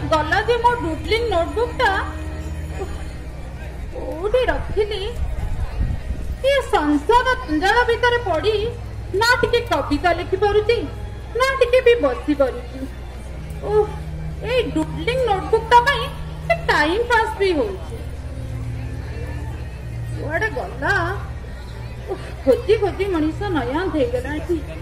गला जे मो डुडलिंग नोटबुक टा कोठी रखिली ये संसार जंजाल भितर पड़ी ना टिके कविता लिखि पारुची ना टिके भी बसी पारुची। ओह ए डुडलिंग नोटबुक टा पई टाइम पास भी होची। कुआडे गला खोजी खोजी मनीष नया थे गला।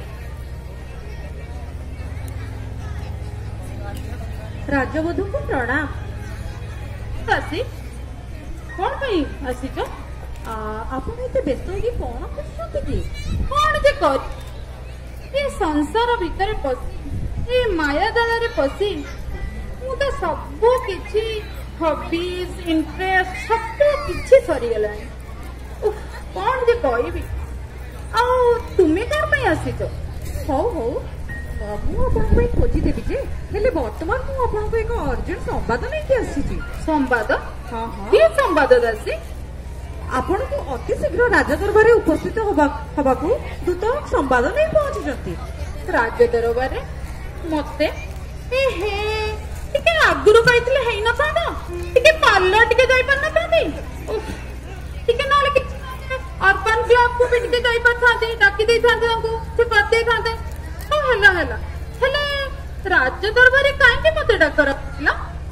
राजवधू को प्रणाम। आसी कौन पई आसी तो आपण एते व्यस्त होगी कौन करछते कि कौन जे कर ये संसार भीतर पसी ये माया जाल रे पसी मु तो सब किछि हॉबीज इंटरेस्ट सब किछि सरी गला। कौन जे कहबी आ तुमे कर पई आसी तो हो हो मु आपन खोजी देबी जे हेले वर्तमान मु आपन एक अर्जेंट संवाद नै कि आसी छी। संवाद? हां हां की संवाद दासी? आपण को अति शीघ्र राज दरबार उपस्थित हवा को दूत संवाद नै पहुंची जंती। राज दरबार मते ए हे टिके आगुरु कहितले हेई न था टिके पार्लर टिके जाई पर न थाती टिके नाले कि अर्बन क्लब को भी टिके जाई पर थाती डाकी देई थाते हमको से कर देई थाते। ओ हला हला हले राज दरबार काहे के मते डकर ना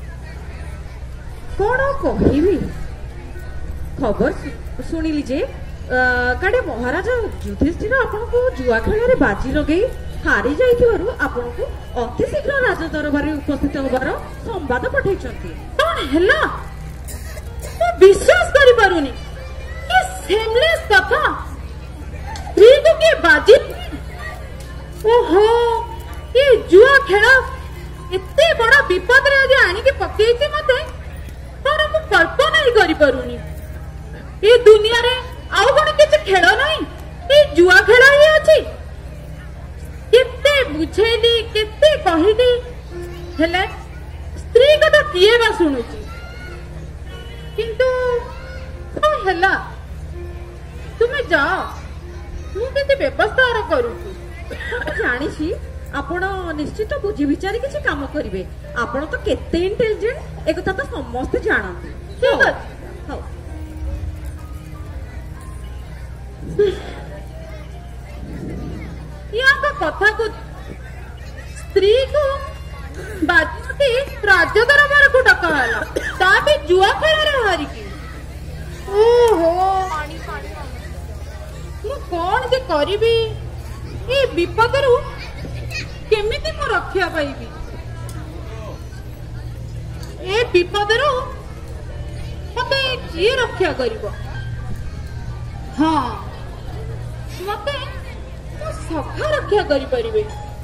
कोन कहिबी खबर सुनिली जे काडे महाराज युधिष्ठिर आपन को जुआ खेल रे बाजी लगई हारी जाइथिबारु आपन को अति शीघ्र राज दरबार उपस्थित होबार संवाद पठाइछंती। कोन हला तो विश्वास करि पारुनी ये सेमलेस कथा स्त्री को के बाजी। ओहो ये जुआ खेल एते बड़ा विपद रे जे आनी के पकेइछि मते तार मु कल्पना ही करि पारुनी। ये दुनिया रे आउ कोन किछ खेल नहीं ये जुआ खेल ही अछि। केते बुझेली केते कहिली हेले स्त्री कथा किए बा सुनुची किंतु तो हेला तुमे जाओ मु केते व्यवस्था करूची। जानी छी आपण निश्चित बुझी विचारी किछि काम करिवे। आपण तो केते इंटेलिजेंट एक तो समस्त जानती। ठीक अछि हां यहाँ का कथा को स्त्री को बाजी राज्य दरबार को डकाला ताबे जुआ खेल रे हारी की। ओहो मु कौन जे करिबी ए विपद रु केमिति मु रक्षा पाइबी ए विपद रु मते किए रक्षा करिवो। हाँ मते सखा रक्षा करि परिबे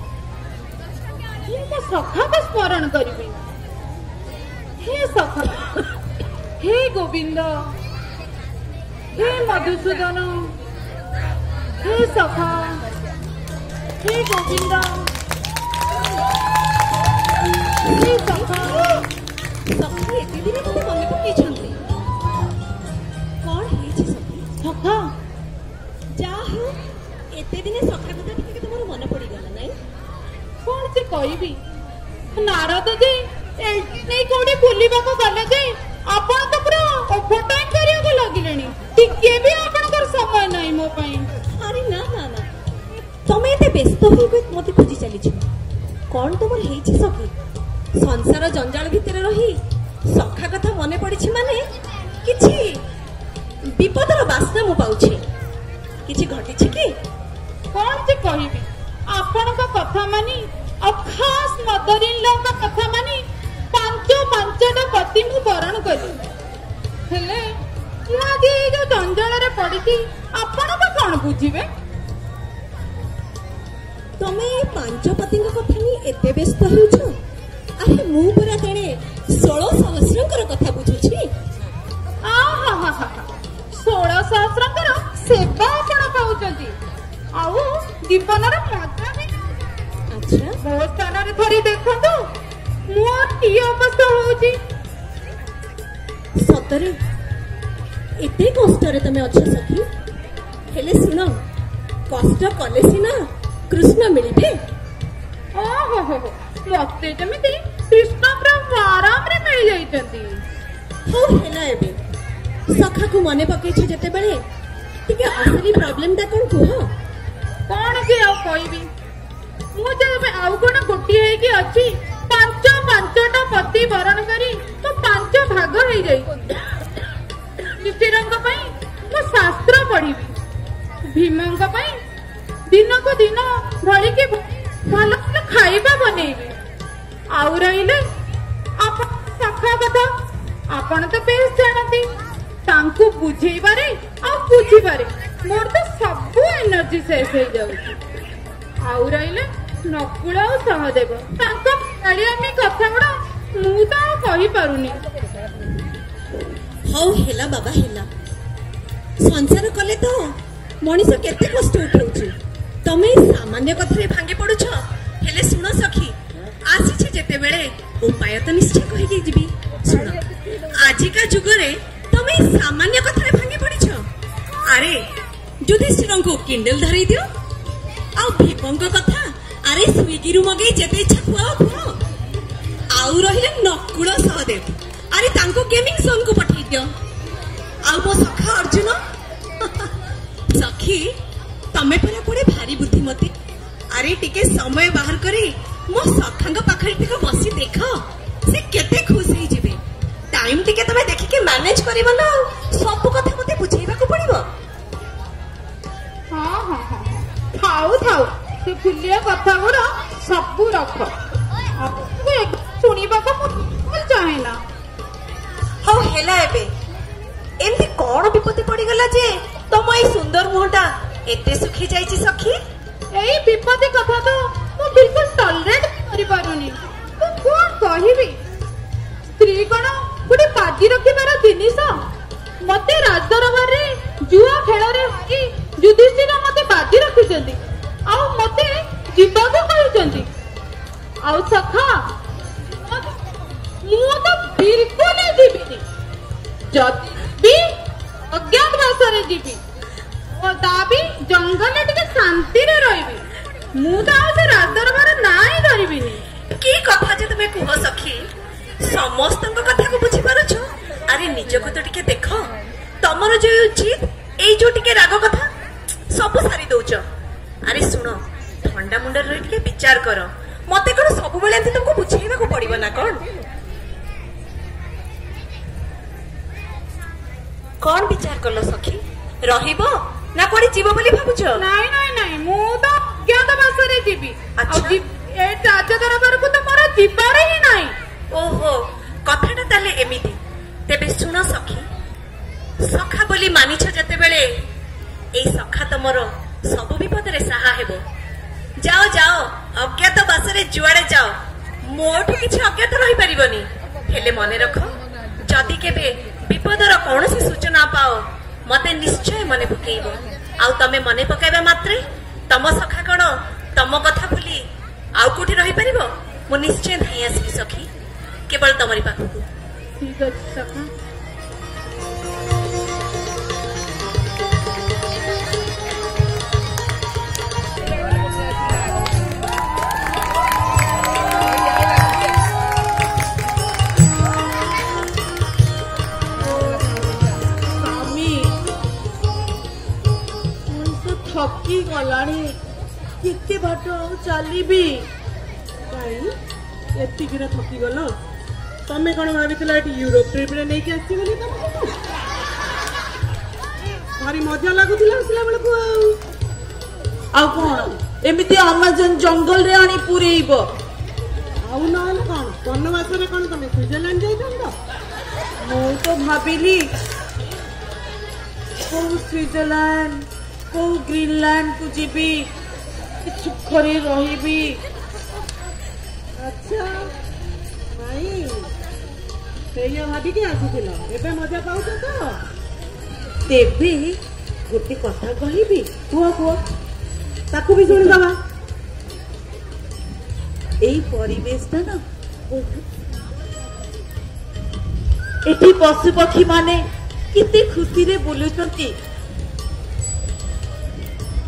मो सखा को स्मरण करिबे। हे सखा हे गोविंद हे मधुसूदन हे सखा हे गोविंद हे सखा सखी एते दिन मते मने पकी छंती कोन हे छी सखा जा हो एते दिने सखा कथा टिके तमरो मन पड़ी गला नै कौन से कहबी नारद जी नहीं कोडी बुलिबा को गले जे आपण तो पूरा ओवर टाइम करियो को लागिलेनी टिके भी आपण कर समय नहीं मो पई। अरे ना ना ना तमे एते व्यस्त होई मते खोजी चली छी कोन तमर हेई छी सखी संसार जंजाल भितर रही सखा कथा मने पड़ी छी माने किछि विपदर वासना मु पाउछि किछि घटी छी कि कौन से कहबी आपण का कथा मानी और खास मदर इन लॉ का कथा मानी पांचटा पति मु वरण करी हेले यादी जो जंजाल रे पड़िथी आपण का कोन बुझिबे। तमे पांच पति का कथा नि एते व्यस्त होउछ अरे मु पूरा जणे 16 सहस्रंकर कथा बुझुछि। आ हा हा हा 16 सहस्रंकर सेवा आपण पाउचंती आउ दीपनर मजा भी। अच्छा बहुत स्थान रे थोड़ी देखंतु मोर की अवस्था होउची सतरे एते कष्ट रे तमे अच्छे सखी हेले सुनो कष्ट कले सिना कृष्ण मिलिबे। ओ हो मते जमिति कृष्ण प्रभु आराम रे मिल जाइतंती। हो हेला एबे सखा को मने पकै छ जते बेले टिके असली प्रॉब्लम ता कोन को कौन के आउ कहबी मु जब आउ कोन गोटी है कि अछि पांचटा पति वरण करी तो 5 भाग हो जाई। युधिष्ठिरंग पई मु शास्त्र पढ़िबी, भीमंग पई दिन को दिन भली के भल खाइबा बनेबी। आउ रहिले आप सखा कथा आपण तो बेस जानती तांकु बुझेबारे आ बुझिबारे मोर तो सब एनर्जी शेष हो जाउची। आउ रहिले नकुल आ सहदेव तांको गालियामी कथा गुडा मु तो कहि पारुनी। हो हेला बाबा हेला संसार कले तो मनीष केते कष्ट उठाउची तमे सामान्य कथरे भांगे पडुछ। हेले सुन सखी आसी छे जेते बेले उपाय तो निश्चय कहि दिबी। सुन आजिका जुगरे तमे सामान्य कथरे भांगे पडिछ। अरे युधिष्ठिर को किंडल धरै दियो आ भीपंक कथा अरे स्विगी रु मगे जेते इच्छा खुआओ खुआओ। आउ रहिले नकुल सहदेव अरे तांको गेमिंग जोन को पठाई दियो। आ मो सखा अर्जुन सखी तमे परा पड़े भारी बुद्धिमती। अरे टिके समय बाहर करी मो सखांग पाखरे टिके बसी देख से केते खुश होई जिवे। टाइम टिके तमे देखि के मैनेज करिवो ना सब कथा मते बुझेइबा को पड़िबो। हां हां हां थाउ थाउ से फुलिया कथा गुडा सब रख आपको एक सुनिबा को मु चाहे ना। हो हेला एबे एमती कोन विपत्ति पड़ी गला जे तम ए सुंदर मुहटा एते सुखी जाईची सखी। एई विपत्ति कथा तो मु बिल्कुल टॉलरेट करि पारुनी। तो कोन कहिबी स्त्री कोन गुडी बाजी रखिबार जिनिस मते राजदरबार रे जुआ खेल रे कि युधिष्ठिर मते बाजी रखिचंदी आ मते जीवाको कहिचंदी। आ सखा मु तो बिल्कुल नहीं जीविनी जब भी अज्ञात भाषा रे जीवी और दाबी जंगल टिके शांति रे रहिबी। मु तो से राजदरबार नाई धरिबिनी। की कथा जे तुमे कुह सखी समस्त कथा को बुझी पारुछ। अरे निज को तो टिके देखो तमरो जो उचित एई जो टिके राग कथा सब सारी दउछ। अरे सुनो ठंडा मुंडर रही टिके विचार करो मते कोन सब बेले एंती तुमको बुझेइबा को पड़िबो ना कौन विचार कलो सखी रहिबो ना कोडी जीव बोली भाबुछ। नाई नाई नाई मु तो अज्ञात भाषा रे जीवी। अच्छा ए राजदरबार को तो मोर जीवार ही नाही। ओहो कथाटा ताले एमिति तेबे सुनो सखी सखा बोली मानिछ जते बेले एई सखा तमरो सब विपद रे सहा हेबो। जाओ जाओ अज्ञात भाषा जुआड़े जाओ मोठू किछि अज्ञात रही परिबनी। हेले मने रखो जदि केबे विपदर कौनसी सूचना पाओ मते निश्चय मने पकेइबो। आउ तमे मने पकाइबा मात्रे तम सखा कण तम कथा भूली आउ कोठी रही परिबो। मु निश्चय धाई आसी सखी केवल तमरी पाखकु। ठीक अछि सखा। थकी गलाणी केते बाट चलीबी एतिक थकी गल तमें कौन भाई यूरोप ट्रिप रे नहीं आसी बोली भारी मजा लगुला आसला बेलू आ कौन एमती अमेजन जंगल रे आनी पुरेइब आउ ना कौन वनवास रे कौन तुम स्विट्जरलैंड जाइछन मु तो भाबिली को स्विट्जरलैंड को ग्रीनलैंड को जीबी सुखरे रहिबी। अच्छा भाई सेया भाभी के आसीथिल एबे मजा पाउछ तो तेबे गोटे कथा कहिबी कुह कुह ताकू भी सुनी दबा। एई परिवेशटा ना एठी पशु पक्षी माने किते खुशी रे बोलुचंती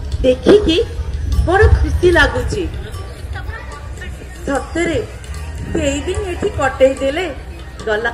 देखिकी बड़ खुशी लगुची। सतरे केईदिन एठी कटई देले गला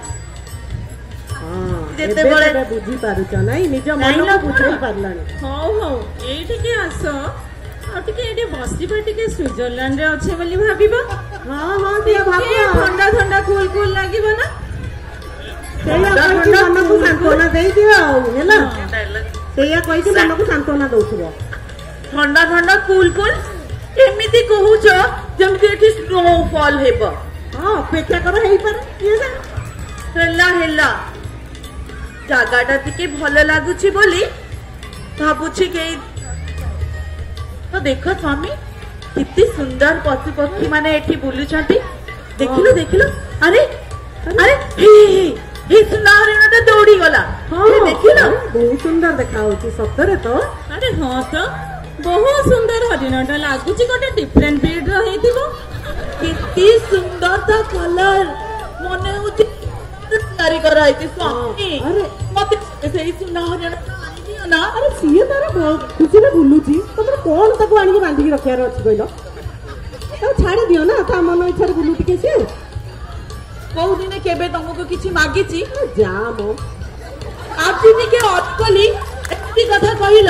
ଯେତେବେଳେ ବୁଝି ପାରୁଛ ନାଇଁ ନିଜ ମନକୁ ବୁଝେଇ ପାରିଲାଣି। ହଉ ହଉ ଏଇଠିକି ଆସ ଆଉ ଟିକେ ଏଠି ବସିବା ଟିକେ ସୁଇଜରଲ୍ୟାଣ୍ଡ ରେ ଅଛେ ବୋଲି ଭାବିବ। ହଁ ହଁ ଟିକେ ଭାବ ଥଣ୍ଡା ଥଣ୍ଡା କୁଲ କୁଲ ଲାଗିବ ନା ସେଇଆ କହିକି ମନକୁ ସାନ୍ତ୍ୱନା ଦେଇଦିଅ ଆଉ ହେଲା ସେଇଆ କହିକି ମନକୁ ସାନ୍ତ୍ୱନା ଦଉଥିବ। ଥଣ୍ଡା ଥଣ୍ଡା କୁଲ କୁଲ ଏମିତି କହୁଛ ଯେମିତି ଏଠି ସ୍ନୋଫଲ ହେବ। ହଁ ଅପେକ୍ଷା କର ହେଇପାରେ ହେଲା ହେଲା ଜାଗାଟା ଟିକେ ଭଲ ଲାଗୁଛି ବୋଲି ଭାବୁଛି କେହି ତ ଦେଖ ସ୍ୱାମୀ କେତେ ସୁନ୍ଦର ପଶୁ ପକ୍ଷୀ ମାନେ ଏଠି ବୁଲୁଛନ୍ତି। ଦେଖିଲୁ ଦେଖିଲୁ ଆରେ ଆରେ ସୁନା ହରିଣଟା ଦୌଡ଼ି ଗଲା। ଦେଖିଲ ବହୁତ ସୁନ୍ଦର ଦେଖା ହଉଛି ସତରେ ତ। ଆରେ ହଁ ତ ବହୁତ ସୁନ୍ଦର ହରିଣଟା ଲାଗୁଛି ଗୋଟେ ଡିଫରେଣ୍ଟ ବ୍ରିଡ ର ହେଇଥିବ। କେତେ ସୁନ୍ଦର ତା କଲର ମନେ ହଉଛି ତିଆରି କରାହେଇଛି ସ୍ୱାମୀ। ମତେ ସେଇ ସୁନା ହରିଣ ଆଣିଦିଅ ନା। ଆରେ ସିଏ ତାର ଖୁସିରେ ବୁଲୁଛି ତମର କଣ ତାକୁ ଆଣିକି ବାନ୍ଧିକି ରଖିବାର ଅଛି କହିଲ। ତାକୁ ଛାଡି ଦିଅ ନା ତା ମନ ଇଚ୍ଛାରେ ବୁଲୁ ଟିକେ ସିଏ। କୋଉ ଦିନେ କେବେ ତମକୁ କିଛି ମାଗିଛି? ଯା ମୋ ଆଜି ଟିକେ ଅଟକଲି ଏମିତି କଥା କହିଲ।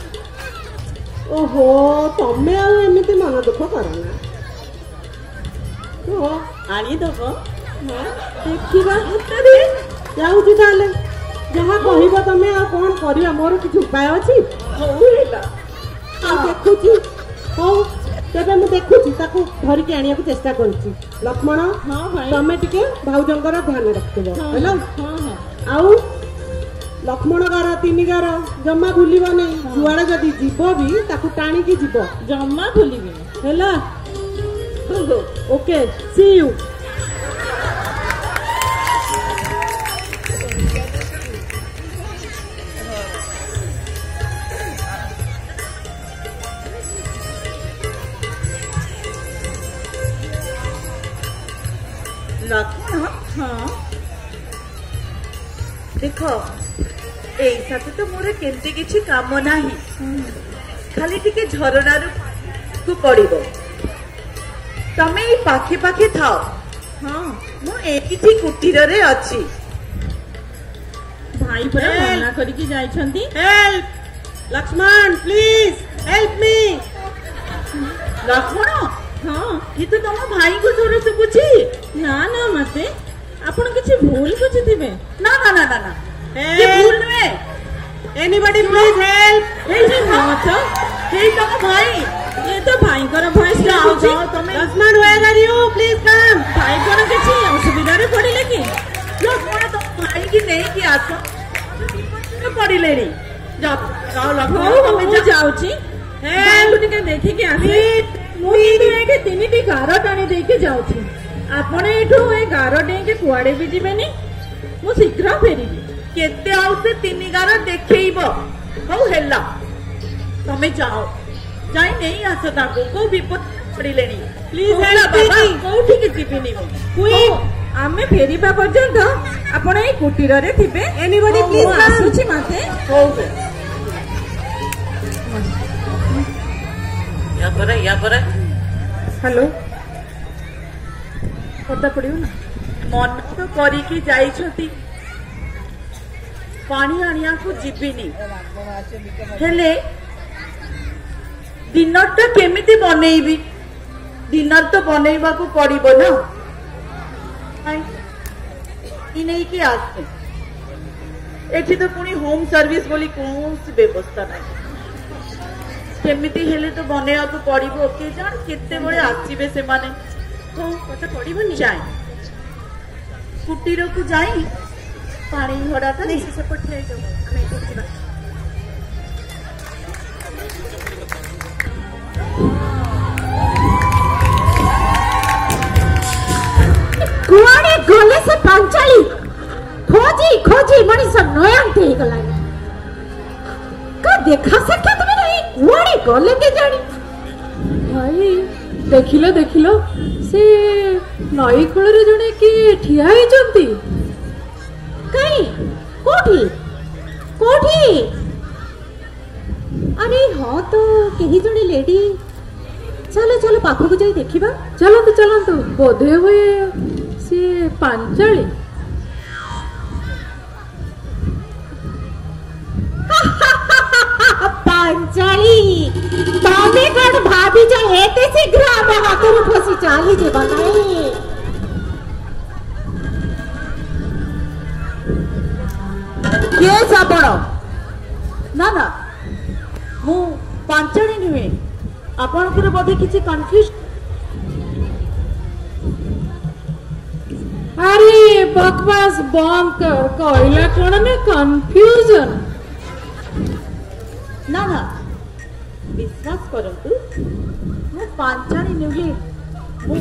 ଓହୋ ତମେ ଆଉ ଏମିତି ମନ ଦୁଃଖ କର ନା। ଆଣିଦବ ଦେଖିବା ଯାଉଛି ତାହେଲେ ଯାହା କହିବ ତମେ ଆଉ କଣ କରିବା ମୋର କିଛି ଉପାୟ ଅଛି? ହଉ ହେଲା ଦେଖୁଛି ହଉ ତେବେ ମୁଁ ଦେଖୁଛି ତାକୁ ଧରିକି ଆଣିବାକୁ ଚେଷ୍ଟା କରୁଛି। ଲକ୍ଷ୍ମଣ ତମେ ଟିକେ ଭାଉଜଙ୍କର ଧ୍ୟାନ ରଖିଥିବ ହେଲା। ଆଉ ଲକ୍ଷ୍ମଣ ଗାର 3 ଗାର ଜମା ଭୁଲିବନି। ଯୁଆଡେ ଯଦି ଯିବ ବି ତାକୁ ଟାଣିକି ଯିବ ଜମା ଭୁଲିବିନି ହେଲା। Okay C U. ଲକ୍ଷ୍ମଣ ଦେଖ ଏଇ ସାଥେ ତ ମୋର କେମିତି କିଛି କାମ ନାହିଁ। ଖାଲି ଟିକେ ଝରଣାରୁ ପଡିବ। ତମେ ଏଇ ପାଖେ ପାଖେ ଥାଅ। ମୁଁ ଏଇଠି କୁଟୀରରେ ଅଛି। ଭାଇ ପରା ମନା କରିକି ଯାଇଛନ୍ତି। ହେଲ୍ପ ଲକ୍ଷ୍ମଣ ପ୍ଲିଜ ହେଲ୍ପ ମି। ଲକ୍ଷ୍ମଣ ହଁ କିନ୍ତୁ ତମ ଭାଇଙ୍କୁ ସ୍ୱର ଶୁଭୁଛି। ନା ନା ମତେ ଆପଣ କିଛି ଭୁଲ ବୁଝିଥିବେ। ନା ନା ନା ନା ନା ଭୁଲ ନୁହେଁ। Anybody please help. ହେଇ ତମ ଭାଇ ये तो भाईଙ୍କର ଭଏସ ଲାଗୁଛି। Lakshman where are you please come। ଭାଇ କଣ କିଛି ଅସୁବିଧାରେ ପଡିଲେ କି? ଲକ୍ଷ୍ମଣ ତମ ଭାଇକି ନେଇକି ଆସ। ପଡିଲେଣି ମୁଁ ଯାଉଛି ଟିକେ ଦେଖିକି ଆସି। ମୁଁ କିନ୍ତୁ ଏଇଠି 3ଟି ଗାର ଟାଣି ଦେଇକି ଯାଉଛି। ଆପଣ ଏଇଠୁ ଏ ଗାର ଡେଇଁକି କୁଆଡେ ବି ଯିବେନି। ମୁଁ ଶୀଘ୍ର ଫେରିବି। କେତେ ଆଉ ସେ 3 ଗାର ଦେଖେଇବ। ହଉ ହେଲା ତମେ ଯାଅ ଯାଇ ନେଇ ଆସ ତାକୁ। କୋଉ ବିପଦ ପଡିଲେଣି ପ୍ଲିଜ କୋଉଠିକି ଯିବିନି। ଆମେ ଫେରିବା ପର୍ଯ୍ୟନ୍ତ ଆପଣ ଏଇ କୁଟୀରରେ ଥିବେ। ଏନିବଡି ପ୍ଲିଜ ଆସୁଛି ମତେ। ହଉ ହ୍ୟାଲୋ କଥା ପଡିବ ନା। ମନ ତ କରିକି ଯାଇଛନ୍ତି ପାଣି ଆଣିବାକୁ ଯିବିନି। ହେଲେ ଡିନରଟା କେମିତି ବନେଇବି? ଡିନର ତ ବନେଇବାକୁ ପଡିବ ନା। ନେଇକି ଆସେ। ଏଠି ତ ପୁଣି ହୋମ ସର୍ଭିସ ବୋଲି କୌଣସି ବ୍ୟବସ୍ଥା ନାହିଁ। କେମିତି ହେଲେ ତ ବନେଇବାକୁ ପଡିବ। କେଜାଣି କେତେବେଳେ ଆସିବେ ସେମାନେ। କଥା ପଡିବନି। ଯାଏ କୁଟୀରକୁ ଯାଇ ପାଣି ଭଡାଟା ସେପଟେ ଆମେ ଯିବା। କୁଆଡେ ଗଲେ ସେ ପାଞ୍ଚାଳି? ଖୋଜି ଖୋଜି ମଣିଷ ନୟାନ୍ତ ହେଇଗଲାଣି। କା ଦେଖା ସାକ୍ଷାତ ବି ନାହିଁ। କୁଆଡେ ଗଲେ କେଜାଣି? ଭାଇ ଦେଖିଲ ଦେଖିଲ ସେ ନଈ କୂଳରେ ଜଣେ କିଏ ଠିଆ ହେଇଛନ୍ତି। କାଇଁ କୋଉଠି କୋଉଠି? ଆରେ ହଁ ତ କେହି ଜଣେ ଲେଡି चलो चलो पाखक जाई देखिबा। चलतु चलतु बोधे हुए सी पांचाली। पांचाली तमे कौन भाभी जा हेते शीघ्र आम हाथरू खसी चाली जेबा नहीं। किए आपण ना ना मु पांचाली नुहे आपणकर बोधे किसी कन्फ्यूज। अरे बकवास बंद कर कहला कौन ने कंफ्यूजन। ना ना विश्वास करतु मु पांचाली नुहे मु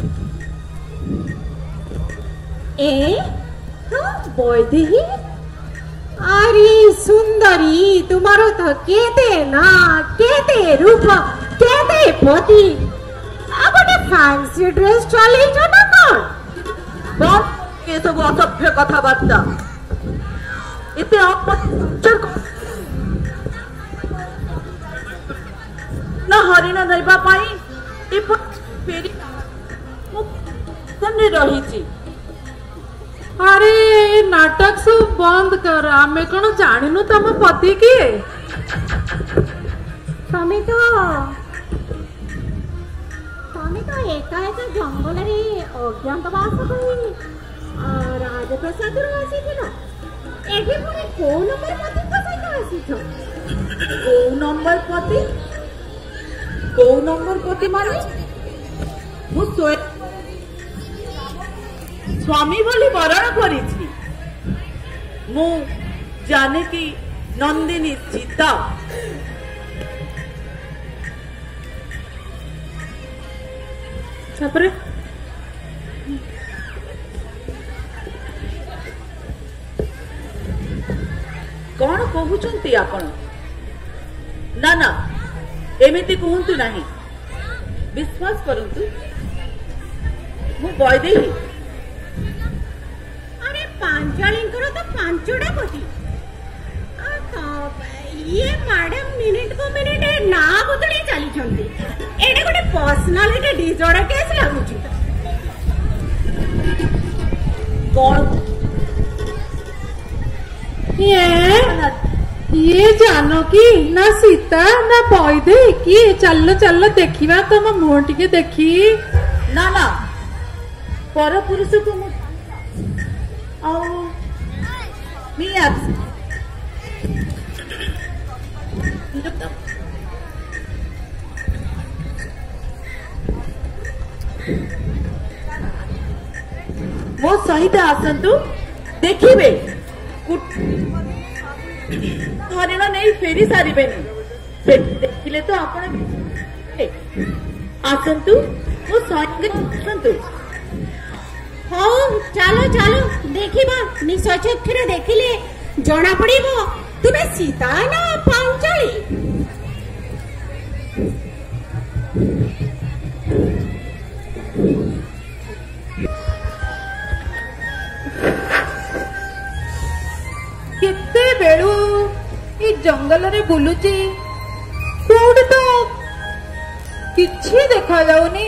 ए हाँ बोधे अरे सुंदरी तुम्हारो तो केते ना केते रूप केते पति अब फैंसी ड्रेस चले जो ना कौन ये सब असभ्य कथबार्ता इतने अपचर ना हरिण धरवा पाई फेरी रही थी। अरे ये नाटक सब बंद कर आमे कौन जानिनु तम पति किए। तमे तो एका एका जंगल रे अज्ञातवास करी राजप्रसाद रो आसीथिलो एठी पुणी को नंबर पति को सहित आसीथो। को नंबर पति माने मु स्वामी बोली वरण करी मु जाने की नंदिनी सीता। तापरे कौन कहउचंती आपण ना ना एमिति कहंतु नहीं विश्वास करंतु मु बैदेही। अरे पांचालींकर तो पांचोड़ा पति ये मैडम मिनिट को मिनिट ना बदली चली छंती एडे गोटे पर्सनालिटी डिसऑर्डर केस लागुची। कौन ये जानकी ना सीता ना बैदे किए चल चल देखिबा तम मुह टिके देखी। ना ना पर पुरुष को मो सहित आसतु देखिबे हरिण नहीं फेरी सारे देखिले तो आपण आसतु मो सहित आसतु। हाँ चलो चलो देखिबा निज चक्षुरे देखिले जना पड़िबो तुमे सीता ना पांचाली। केते बेलू ये जंगल रे बुलुची कोड तो किछि देखा जाउनी।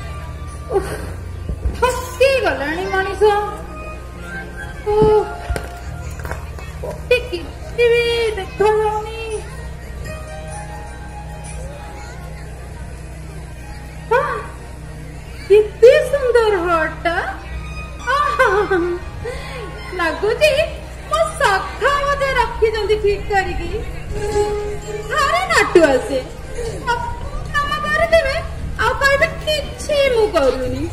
थकी गलानी मनीष किछि भी देखा जाउनी। कितनी सुंदर हट लगुची मो सखा मते रखी जंदी ठीक करिकी थारे नाटु आसे काम कर देबे आ कहबे किछि मु करूनी।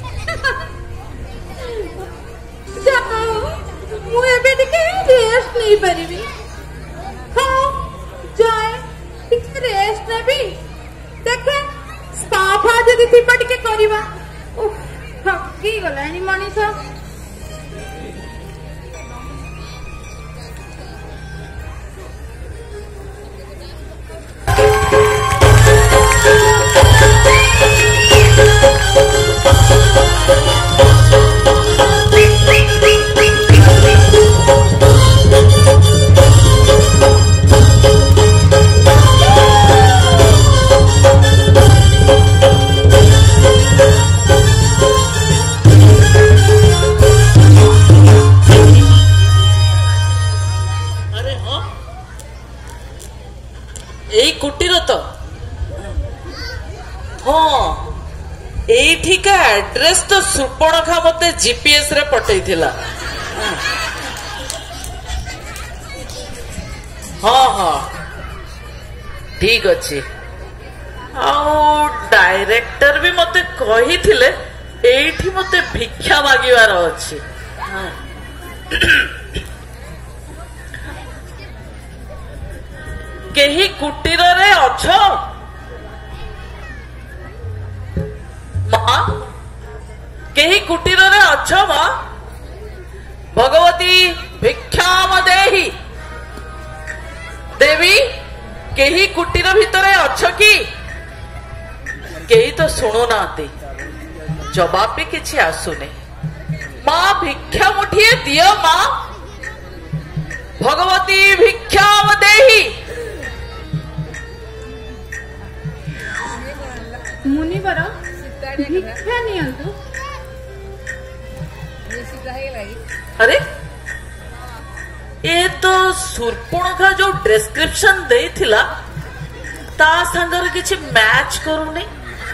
जाओ मु एबे टिके रेस्ट नहीं परिबी। हाँ जाए टिके रेस्ट नेबी देखे स्पा फा जदी थिपा टिके करबा। थकी गलानी मनीष କୁଟୀର ତ? ହଁ, ଏଇଠିକା ଆଡ୍ରେସ ତ ସୁପର୍ଣ୍ଣଖା ମତେ GPS ରେ ପଠେଇଥିଲା। ହଁ ହଁ ଠିକ ଅଛି। ଆଉ ଡାଇରେକ୍ଟର ବି ମତେ କହିଥିଲେ ଏଇଠି ମତେ ଭିକ୍ଷା ମାଗିବାର ଅଛି। କେହି କୁଟୀରରେ ଅଛ? ମା, କେହି କୁଟୀରରେ ଅଛ ମା? ଭଗବତୀ ଭିକ୍ଷାମ ଦେହି। ଦେବୀ, କେହି କୁଟୀର ଭିତରେ ଅଛ କି? କେହି ତ ଶୁଣୁନାହାନ୍ତି, ଜବାବ ବି କିଛି ଆସୁନି। ମା, ଭିକ୍ଷା ମୁଠିଏ ଦିଅ ମା। ଭଗବତୀ ଭିକ୍ଷାମ ଦେହି। ମୁନିବର ଭିକ୍ଷା ନିଅନ୍ତୁ। अरे ये तो सुर्पणखा जो डिस्क्रिप्शन देइथिला ता संगर किछि मैच करूनी।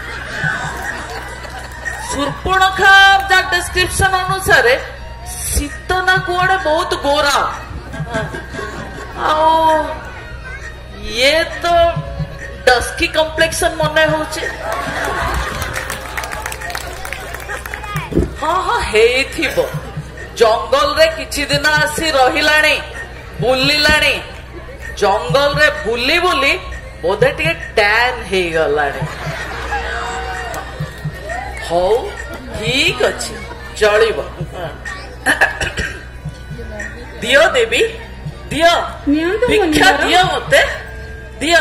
सुर्पणखा दा डिस्क्रिप्शन अनुसार सीतना कुआडे बहुत गोरा। आओ ये तो डस्की कम्प्लेक्शन मने होचे। हाँ हाँ हेइथिबो। जंगल रे किछि दिन आसी रहिलाणी, बुलिलाणी। जंगल रे बुली बुली बोधे टिके टैन हे गलाणी। हो ठीक अछि, चलिबो। दियो देवी, दियो भिक्षा दियो मते, दियो।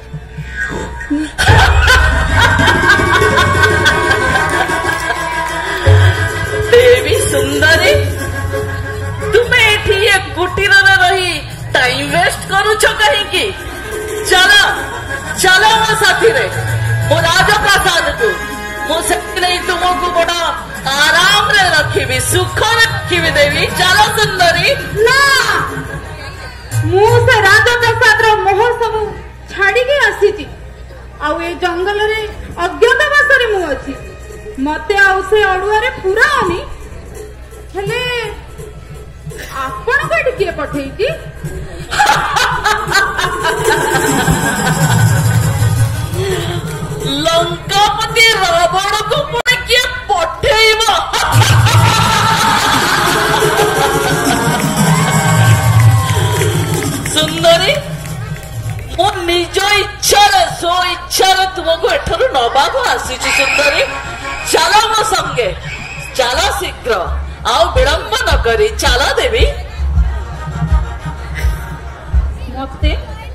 देवी सुंदरी, तुमे एठी ये कुटीर रे रही टाइम वेस्ट करूछ कहीं? चलो चलो मो साथी रे, मो राजप्रासाद को मो सेठी नहीं तुमको बड़ा आराम रे रखिबी, सुख रे रखिबी। देवी चलो सुंदरी। ना, मु से राजप्रासाद रो मोह सब छाड़ी के आसीची। आउ ए जंगल रे अज्ञातवास रे मु अछि। मते आउ से अड़ुआ रे पूरा आनी हेले आपण को किए पठेइची? लंकापति रावण को पुणे किए पठेइबो? सुंदरी, मो निज इच्छा सो इच्छा तुमको एठरू नबाको आसीची। सुंदरी चलो मो संगे, चलो शीघ्र, आओ विलंब न करी चलो। देवी मते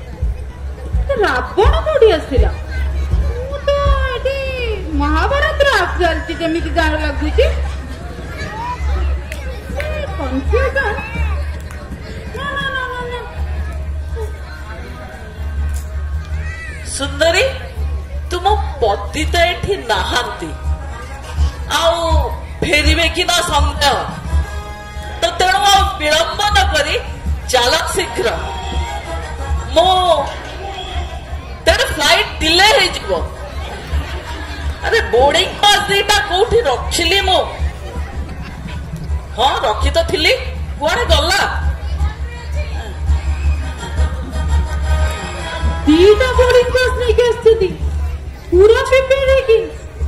रावण कोडी आसिला? मु तो एठी महाभारत रा चलती जेमिति जाण लागुची। कन्फ्यूजन। ना ना ना ना ना। सुंदरी, तुम पति तो एठी नाहांती, आओ फेरिबे कि ना संदेह। तो तेणु आ विलंब न करी चल शीघ्र। मो तेरे फ्लाइट डिले हो जिवो। अरे बोर्डिंग पास दीटा कोठी रखिली मो? हाँ रखी तो थिली, कुआडे गला? दीटा बोर्डिंग पास नहीं के स्थिति पूरा प्रिपेयर है कि?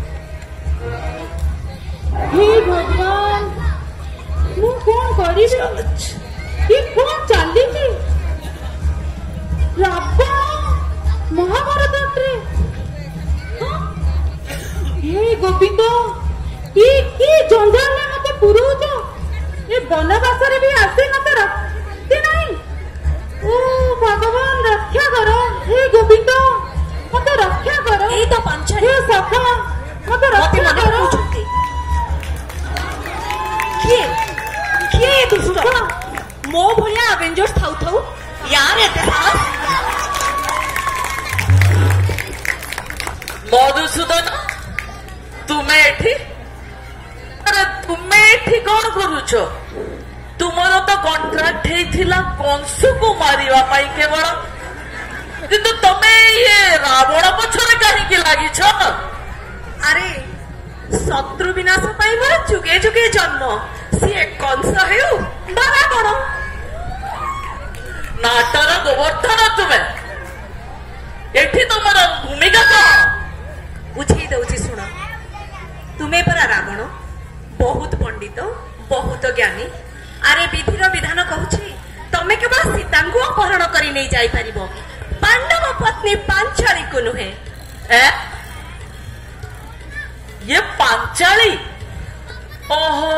हे भगवान, मु कौन करी? ये कौन चाली थी? रावण महाभारत रे। हे गोविंद, ये की जंजाल ने मते पुरोज ये बनवास रे भी आसे मते रखते नहीं। ओ भगवान रक्षा करो, हे गोविंद मते रक्षा करो। ए तो पंचायत हे सखा मते रक्षा करो। किए किए दुष्ट मो भलिया अवेंजर्स थाउ थाउ यार एते साहस। मधुसूदन, तुमे एठी? अरे तुमे एठी कौन करूछ? तुमर तो कॉन्ट्रैक्ट हेइथिला कंसु को मारिवा पाई केवल। କିନ୍ତୁ ତମେ ଇଏ ରାବଣ ପଛରେ କାହିଁକି ଲାଗିଛ? ଆରେ ଶତ୍ରୁ ବିନାଶ ପାଇଁ ମୋର ଯୁଗେ ଯୁଗେ ଜନ୍ମ, ସିଏ କଂସ ହେଉ ବା ରାବଣ। ନାଟର ଗୋବର୍ଦ୍ଧନ ତୁମେ, ଏଠି ତମର ଭୂମିକା କଣ? ବୁଝେଇ ଦଉଛି ଶୁଣ। ତୁମେ ପରା ରାବଣ, ବହୁତ ପଣ୍ଡିତ, ବହୁତ ଜ୍ଞାନୀ। ଆରେ ବିଧିର ବିଧାନ କହୁଛି ତମେ କେବଳ ସୀତାଙ୍କୁ ଅପହରଣ କରି ନେଇ ଯାଇପାରିବ, ପାଣ୍ଡବ ପତ୍ନୀ ପାଞ୍ଚାଳୀକୁ ନୁହେଁ। ଇଏ ପାଞ୍ଚାଳୀ? ଓହୋ,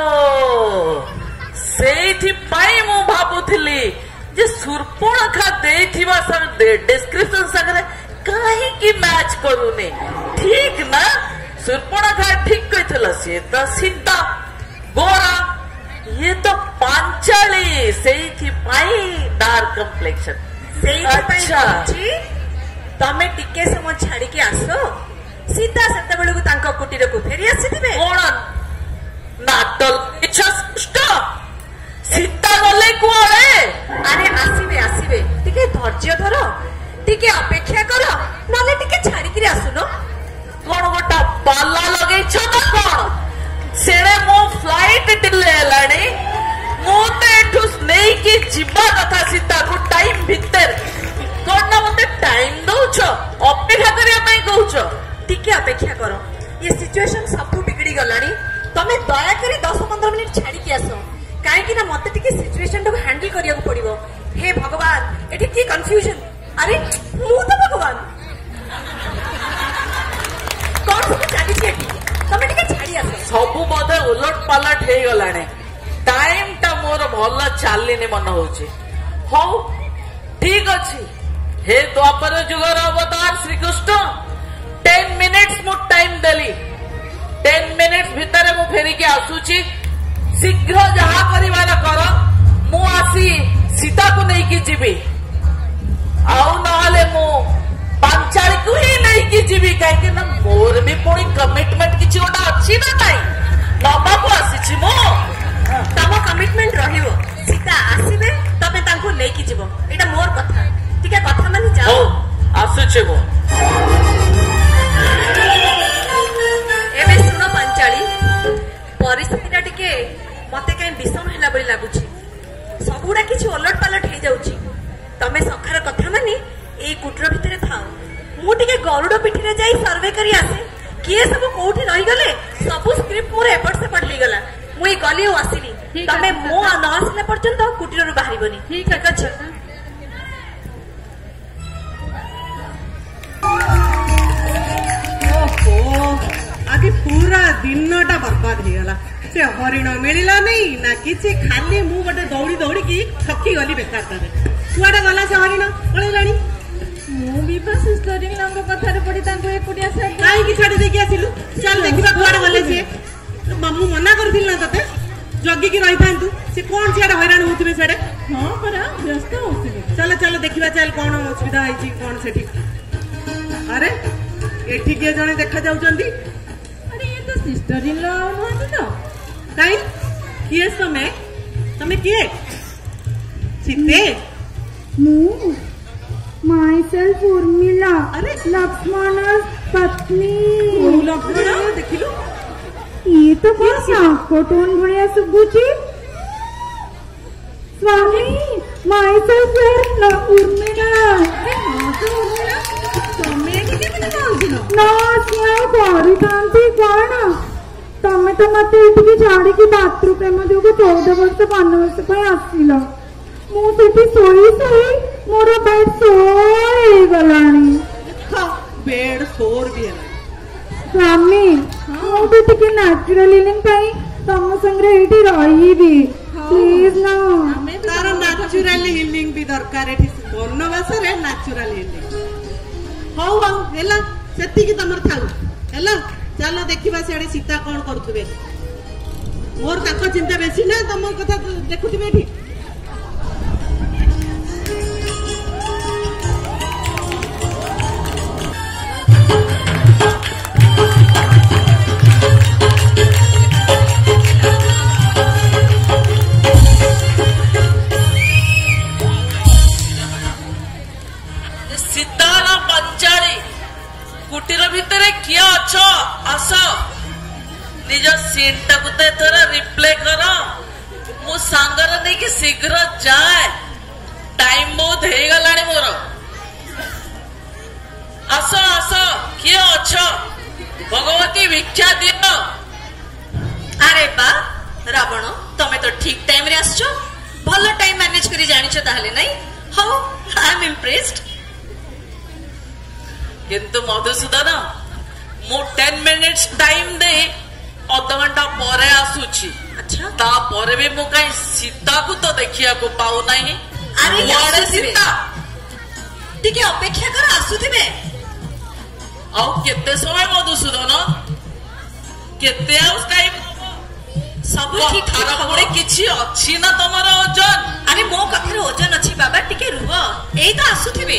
ସେଇଥିପାଇଁ ମୁଁ ଭାବୁଥିଲି ଯେ ଶୂର୍ପଣଖା ଦେଇଥିବା ଡେସ୍କ୍ରିପସନ ସାଙ୍ଗରେ କାହିଁକି ମ୍ୟାଚ କରୁନି। ଠିକ ନା? ଶୂର୍ପଣଖା ଠିକ କହିଥିଲା, ସିଏ ତ ସୀତା ଗୋରା, ଇଏ ତ ପାଞ୍ଚାଳୀ, ସେଇଥିପାଇଁ ଡାର୍କ କମ୍ପ୍ଲେକ୍ସନ। ସେଇଥିପାଇଁ ତମେ ଟିକେ ସମୟ ଛାଡିକି ଆସ, ସୀତା ସେତେବେଳକୁ ତାଙ୍କ କୁଟୀରକୁ ଫେରି ଆସିଥିବେ। କଣ ନାଟ ଇଚ୍ଛା ସ୍ପଷ୍ଟ? ସୀତା ଗଲେ କୁଆଡେ? ଆରେ ଆସିବେ ଆସିବେ, ଟିକେ ଧୈର୍ଯ୍ୟ ଧର, ଟିକେ ଅପେକ୍ଷା କର, ନହେଲେ ଟିକେ ଛାଡିକିରି ଆସୁନ। କଣ ଗୋଟା ପାଲା ଲଗେଇଛ ନା କଣ? ସେଣେ ମୋ ଫ୍ଲାଇଟ୍ ଡିଲେ ହେଲାଣି, ମୁଁ ତ ଏଠୁ ନେଇକି ଯିବା କଥା ସୀତାକୁ ଟାଇମ ଭିତରେ। କଣ ନା ମତେ ଟାଇମ ଦଉଛ, ଅପେକ୍ଷା କରିବା ପାଇଁ କହୁଛ? ଟିକେ ଅପେକ୍ଷା କର, ଏ ସିଚୁଏସନ ସବୁ ବିଗିଡି ଗଲାଣି। ତମେ ଦୟାକରି 10-15 ମିନିଟ ଛାଡିକି ଆସ, କାହିଁକି ନା ମତେ ଟିକେ ସିଚୁଏସନ ଟାକୁ ହ୍ୟାଣ୍ଡଲ କରିବାକୁ ପଡିବ। ହେ ଭଗବାନ, ଏଠି କି କନଫ୍ୟୁଜନ। ଆରେ ମୁଁ ତ ଭଗବାନ, କଣ ସବୁ ଚାଲିଛି ଏଠି? ତମେ ଟିକେ ଛାଡି ଆସ। ସବୁ ବୋଧେ ଉଲଟ ପାଲଟ ହେଇଗଲାଣି, ଟାଇମ ଟା ମୋର ଭଲ ଚାଲିନି ମନେ ହଉଛି। ହଉ ଠିକ ଅଛି, हे द्वापर जुगर अवतार श्रीकृष्ण 10 मिनिट्स मु टाइम देली 10 मिनिट्स भितर मु फेरिकी आसुची शीघ्र जहा करिवार कर मु आसी सीता को नहीं की जीवी आउ नहले मु पांचाली को ही नहीं की जीवी कहीं ना मोर भी पुणी कमिटमेंट किछि गोटा अछि ना नाही नबा को आसीछि मु तम कमिटमेंट रहिबो सीता आसीबे तबे तांको लेकी जीवो एटा मोर कथा ठीक है कथा मानि जाओ आसुछि मु एबे सुनो पांचाली परिस्थितिटा टिके मते काई विषम हैला बली लागुछि सबुडा किछि ओलट पालट हे जाउछि तमे सखार कथा मानि ए कुटर भितरे थाओ मु टिके गरुड पिठिरे जाई सर्वे करी आसे किए सब कोठी रहि गले सब स्क्रिप्ट मोर एपट से पडली गला मुई गली आसिली तमे मो न आसले पर्यंत कुटीरु बाहरिबनी ठीक अछि ओहो आगे पूरा दिनटा बर्बाद हो गला से हरिण मिलला नहीं ना किसी खाली मु गोटे दौड़ी दौड़ी की थकी गली बेकार करे कुआडे गला से हरिण पळेलानी मु भी बस सिस्टरिंग लंग कथारे पडी तांको एकुटिया से काई की छाडी देकी आसिलु चल देखिबा कुआडे गले से मामू मना करथिल ना तते जगी की रही थांतु से कोन सियाडे हैरान होथिबे सेडे हां परा व्यस्त होथिबे चलो चलो देखिबा चल कोन असुविधा हैची कोन सेठी अरे एठी के जने देखा जाउचंदी अरे ये तो सिस्टर इन लॉ नहति तो काई किए समय तमे किए सीते मु myself उर्मिला अरे लक्ष्मण's पत्नी लक्ष्मण देखिलु ये तो कौन साकोटोन भलिया सुबुची स्वामी myself उर्मिला तमे के केते कहउछिलो ना सिया परितांती कोन तमे तो मते एठी छाड़ी की मातृ प्रेम जोगो 14 वर्ष 5 वर्ष पे आसिलो मु सेठी सोई सोई मोर बेड सोई गलानी बेड सोर भी है स्वामी मु तो टिके नेचुरल हीलिंग पाई तम संगे एठी रहिबी प्लीज ना तार नेचुरल हीलिंग भी दरकार एठी वनवास रे नेचुरल हीलिंग हौ हौ हेला सेति की तमर थाउ हेला चलो देखिबा सेडे सीता कोन करथुबे मोर ताको चिंता बेसी ना तम कथा देखुथिबे एठी सीता किए अछ भगवती भिक्षा दियो। अरे बा रावण तमे तो ठीक टाइम रे आछो भलो टाइम मैनेज करी जानिछो ताहले नहीं हाउ आई एम इम्प्रेस्ड। किंतु मधुसूदन मु 10 मिनिट्स टाइम दे अध घंटा परे आसुची। अच्छा ता परे भी मु काई सीता को तो देखिया को पाउ नहीं। अरे वाड़े सीता टिके अपेक्षा कर आसुथिबे। आउ केते समय मधुसूदन केते आउ टाइम सब ठीक थारा पुणी किछि अछि ना तमरो ओजन। अरे मो कथार ओजन अछि बाबा टिके रुह एई तो आसुथिबे।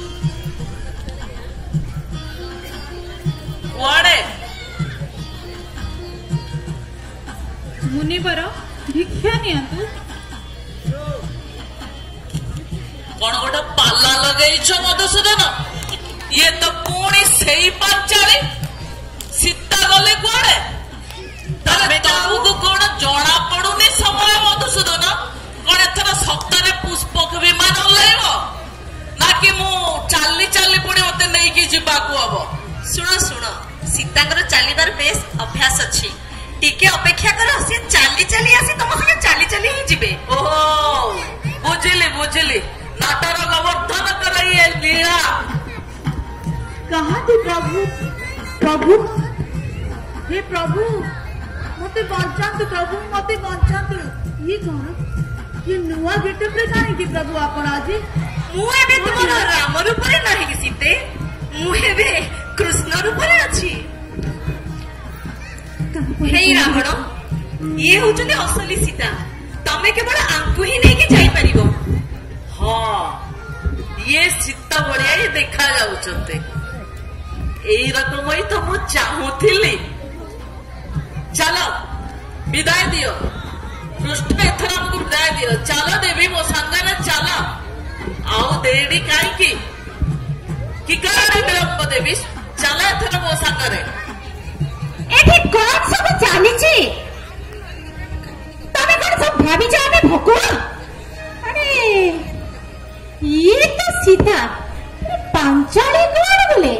वाड़े मुनिवर भिक्षा नियंतु। कौन गोटे पाला लगेइछ मधुसूदन ये तो पुणी सेई पांचाली सीता गले कुआड़े तमको कौन जना पड़ुनी समय मधुसूदन कौन एथर सप्ताहे पुष्पक विमान ओल्लैब ना कि मु चाली चाली पुणी मते नहीं कि जिबाकू हबो। सुनो सुनो सीतांकर चालीदार बेस अभ्यास अछि टिके अपेक्षा करो से चाली चाली आसी तुम संगे चाली चाली ही जिबे। ओहो बुझिली बुझिली नाटर गोवर्धन करइए लीला। कहाँ थे प्रभु प्रभु हे प्रभु मते बंचातु प्रभु मते बंचातु। ये कौन ये नुआ गेटअप रे काहे कि प्रभु आपण आज मु एबे तुमर राम रूप रे नाही कि सीते मु एबे कृष्ण रूप रे अछि। हे रावण ये होचने असली सीता तमे केवल आंकु ही नहीं कि जाई परिबो। हाँ ये सीता बढ़िया ही देखा जाउचते एई रकम ही तो मु चाहूथिली। चलो विदाय दियो पृष्ठ एथर हमको विदाय दियो। चलो देवी मो संगे में चलो आउ देरी काई कि करे विलंब देवी चलो एथर मो संगे। एठी कोन सब चाली छी तमे कोन सब भाबी जा में भगवान। अरे ये तो सीता पांचाली कोन बोले।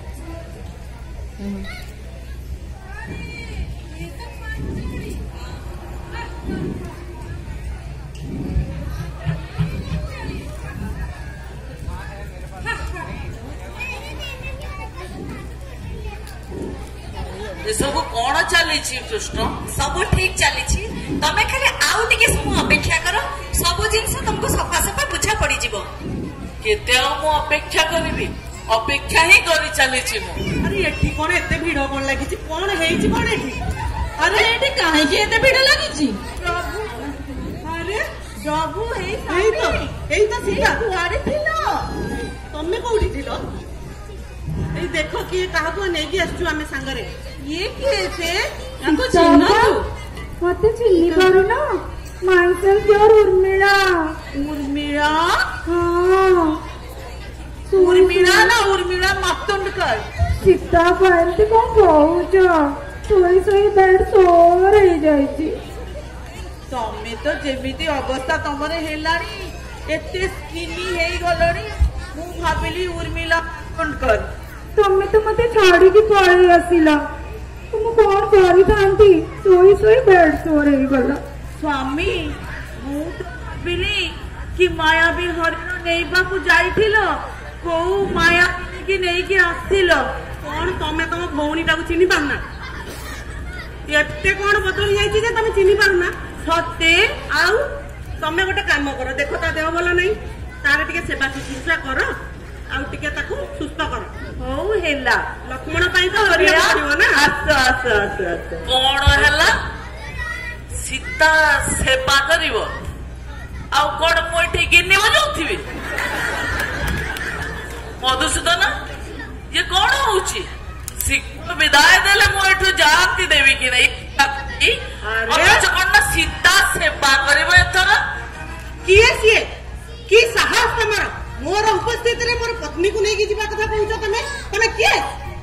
सब कौन चली कृष्ण सब ठीक चली तमे खाली आउ टिके समय अपेक्षा करो सब जिनस तुमको सफा सफा बुझा पड़ी जीवो। केते मु अपेक्षा करिबी अपेक्षा ही करी चली मु। अरे एठी कोन एते भिड़ कोन लागिछि कोन हेइछि कोन एठी। अरे एठी काहे कि एते भिड़ लागिछि प्रभु अरे प्रभु एई तो सीता कुआड़े थिलो तमे कोउठी थिलो एई देखो कि काहाको नेकी आछू आमे संगरे ये के से हमको चिन्ह मते चिन्हि पारु ना myself your Urmila. Urmila हाँ उर्मिला ना उर्मिला मातुंडकर सीता पाइलती कौन कहुच सोई सोई बेड सोर हो जाइछि। तमे तो जेमिति अवस्था तमरे हेलानी एते स्किनी हेई गलनी मु भाबिली उर्मिला मातुंडकर। तमे तो मते छाड़ी की पळै आसिला तुम कौन करी थांती सोई सोई बेड सोर हो गला। स्वामी मु तो भाबिली कि मायावी हरिण नेइबा को जाइथिलो को माया की नहीं कि आसिलो कौन तमे तम भौणी टाको चिन्हि पारना एते कौन बदल जाइछि जे तमे चिन्हि पारना सते आउ तमे गोटे काम करो देखो ता देह भलो नहीं तारे टिके सेवा शुश्रूषा करो आउ टिके ताको सुस्थ करो हो हेला लक्ष्मण पई तो हरिया पड़िबो ना। आस आस आस आस कौन हैला सीता सेवा करिवो आउ कौन मु एठी गिनी बजाउथिबी। मधुसूदन ये कौन होउची शीघ्र विदाय देले मु एठु जाती देवी कि नहीं। अरे कौन सीता सेवा करिवो एथर किए सीए की साहस तमर मोर उपस्थिति रे मोर पत्नी को नहीं की जीवा कथा कहउछ तमे तमे किए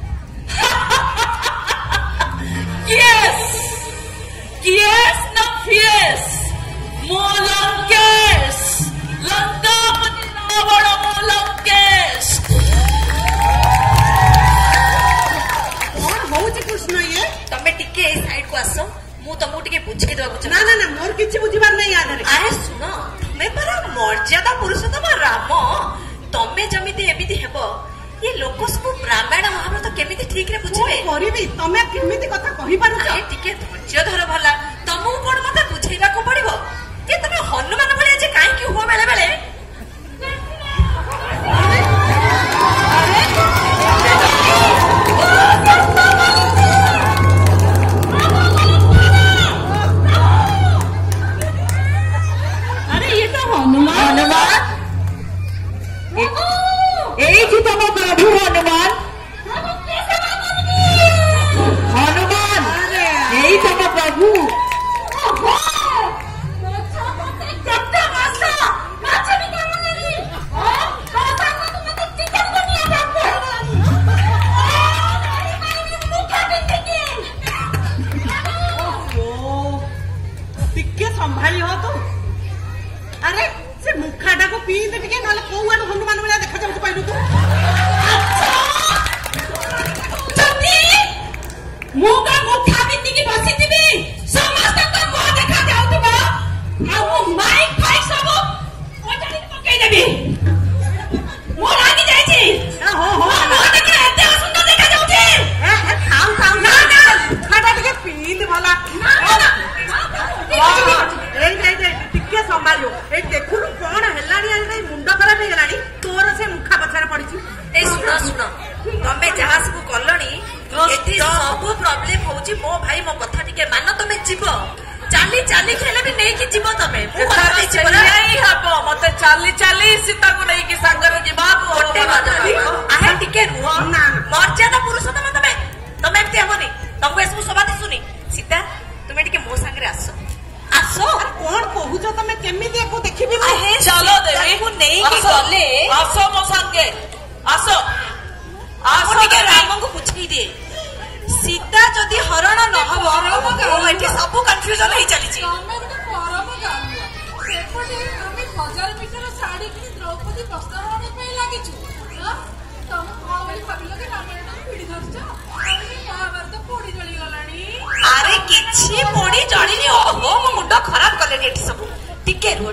यस यस ना फियस मो लंकेश लंकापति रावण मो लंकेश। मर्यादा पुरुषोत्तम राम तमे जमिति एमिति हेबो ये लोक सब रामायण महाभारत केमिति ठीक रे बुझिबे करिबी तमे केमिति कथा कहि पारु अरे टिके धैर्य धर भला तमु कोन मते बुझेइबा को पड़िबो जे तमे हनुमान भले जे काई कि हो बेले बेले अरे ये तो हनुमान यही जी तुम प्रभु हनुमान यही तुम प्रभु संभाली हो तू अरे से मुखाटा को पी दे टिके नले कोउ आनु हनुमान वाला देखा जाउ पाइलु तू जति मुका मुखा बिंदी की बसी दिबी समस्त तो को देखा जाउतबा आ वो माइक फाइक सब ओजड़ी पकई देबी मो लागी जाई छी हो हो मो देखे एते सुंदर देखा जाउछे खाऊ खाऊ ना ना मुखाटा टिके पी दे भला टिके संभालियो ए देखुनु कोन हेलानी आज मुंड खराब हे गेलानी तोर से मुखा पछारे पड़िछि ए सुनो सुनो तमे जहां सब कलणी एथि सब प्रॉब्लम होउची मो भाई मो कथा टिके मानो तमे जीवो चाली चाली खेले भी नहीं कि जीवो तमे मु कथा देछि बोला नहीं हबो मते चाली चाली सीता को नहीं कि संगरे जीवा ओटे बात आहे टिके रुह ना मर्यादा पुरुषोत्तम तमे तमे एते हमनी तमको एसु सबाते सुनी सीता तुमे टिके मो संगरे आसो आसो कोन कहूछ तमे केमिति एको देखिबी आहे चलो देवी को नहीं कि गले आसो मो संगे आसो आसो टिके राम को पूछी दे सीता जदी हरण न हबो ओ एठी सब कंफ्यूजन हे चली छी तमे तो परम गालुआ सेपटे हमें 1000 मीटर साड़ी कि द्रौपदी प्रस्तावना पे लागिछु हां तम कोई भाबिलो कि रामायण पीड़ी धरछ आमे महाभारत पोड़ी जळी गलानी अरे किछि पोड़ी जळीनी ओहो मो मुंड खराब करले एठी सब टिके रो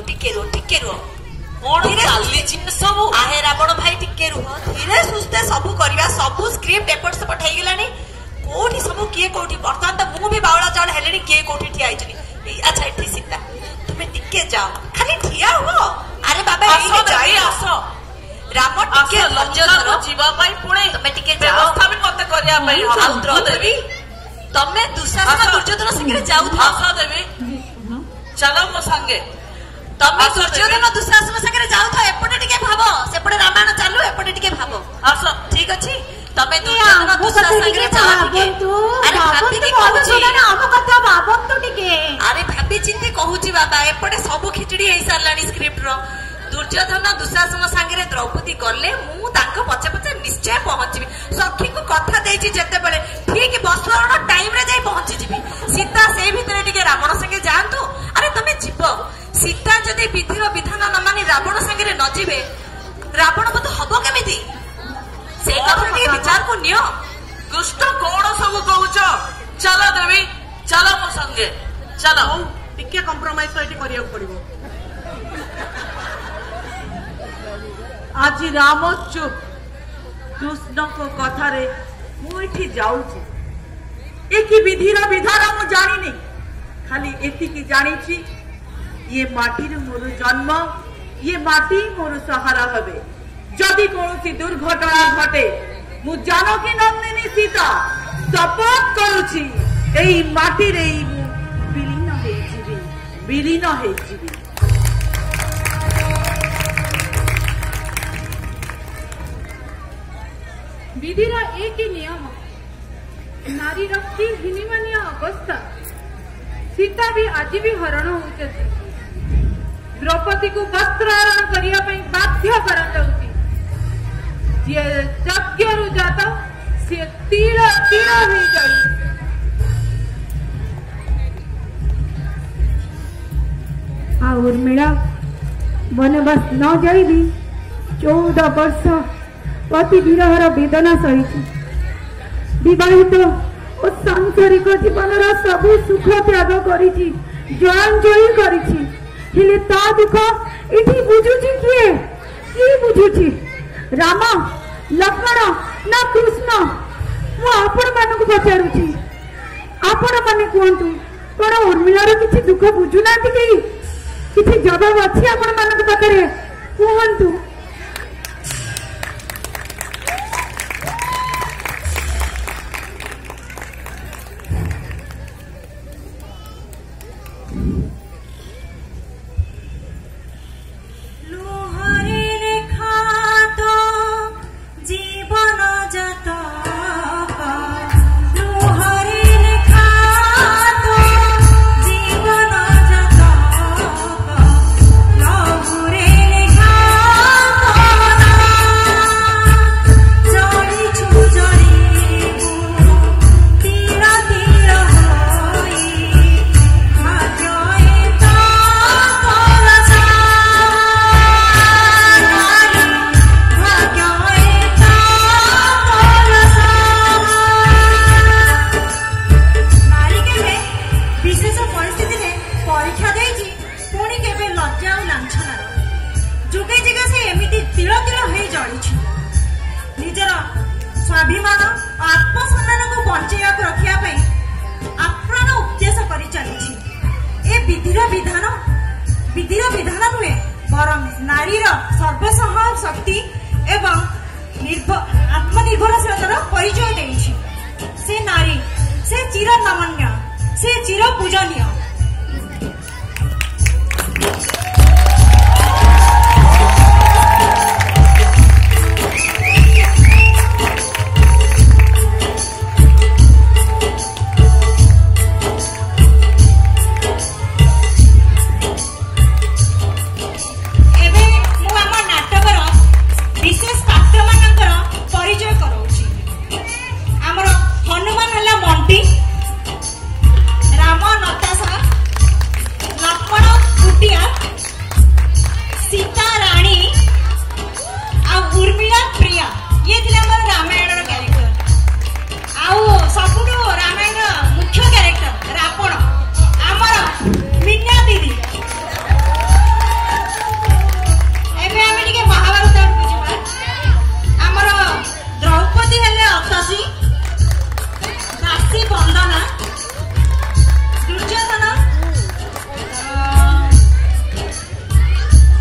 कोन चाली छी सब आहे रावण भाई टिके रुह धीरे सुस्ते सब करबा सब स्क्रिप्ट एपट से पठाई गेलानी कोठी सब किए कोठी बर्तमान त मु भी बावळा जान हेलेनी किए कोठी ठिया आइछनी अच्छा एठी सीता तुमे टिके जाओ खाली ठिया हो अरे बाबा आसो जाई आसो राम टिके लज्जा को जीवा पाई पुणे तुमे टिके जाओ व्यवस्था भी मते करिया पाई आउ द्रौपदी तमे दुशासन दुर्योधन संगे जाऊ था आसो देवी चलो मो संगे तमे दुर्योधन दुशासन संगे जाऊ था एपटे टिके भाबो सेपटे रामायण चालू एपटे टिके भाबो आसो ठीक अछि तमे दुर्योधन दुशासन संगे जाओ अरे भाभी की कहूची हम कथा भाबम तो टिके अरे भाभी चिंती कहूची बाबा एपटे सब खिचड़ी हे सारलानी स्क्रिप्ट रो दुर्योधन दुशासन संगे द्रौपदी गले मु तांको पछे पछे निश्चय पहुंचबी सखी को कथा देछि जते बेले ठीक बसरण टाइम रे जाई पहुंची जिबी सीता से भितरे टिके रावण संगे जानतु अरे तमे जीवो सीता जदि विधिर विधान न मानी रावण संगे न जिबे रावण मत हबो केमिति से कथा टिके विचार को नियो दुष्ट कोण सब कहूच चलो देवी चलो मो संगे चलो टिके कंप्रोमाइज तो एटी करिया पड़िबो आज राम चुप कृष्ण को कथा रे मुठी जाऊची एकी विधिर विधान मु जानिनी खाली एति की जानी छी ये माटी रे मोर जन्म ये माटी मोर सहारा हबे जदि कोनोसी दुर्घटना घटे मु जानकी नंदिनी सीता शपथ करूची एई माटी रे मु विलीन हे जीवी विधिरा एक ही नियम नारी रक्ति हिनिमानिया अवस्था सीता भी आज भी हरण होते द्रौपदी को वस्त्रहरण करिया पई बाध्य कराउची जे यज्ञ जात से तीर तीर हो जाई आ उर्मिला वनवास न जाई भी 14 वर्ष पति विरहर वेदना सही विवाहित और सांसारिक जीवन सब सुख त्याग करी जयन जयी करी हेले ता दुख इठी बुझुची किए की बुझुची राम लक्ष्मण ना कृष्ण मु आपण मानक पचारुची आपण माने कहतु कौन उर्मिलार किसी दुख बुझुना किसी जवाब अच्छी आपण मानक पाखरे कहतु स्वाभिमान आत्मसम्मान को बंचैया रखा आप्राण उपदेश कर चली विधिर विधान नुहे बरं नारीर सर्वसह शक्ति एवं आत्मनिर्भरशीलतार परिचय देछि। से नारी से चिर नमन्य से चिर पूजनीय।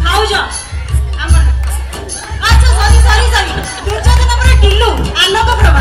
दुर्योधन टिल्लू आलोक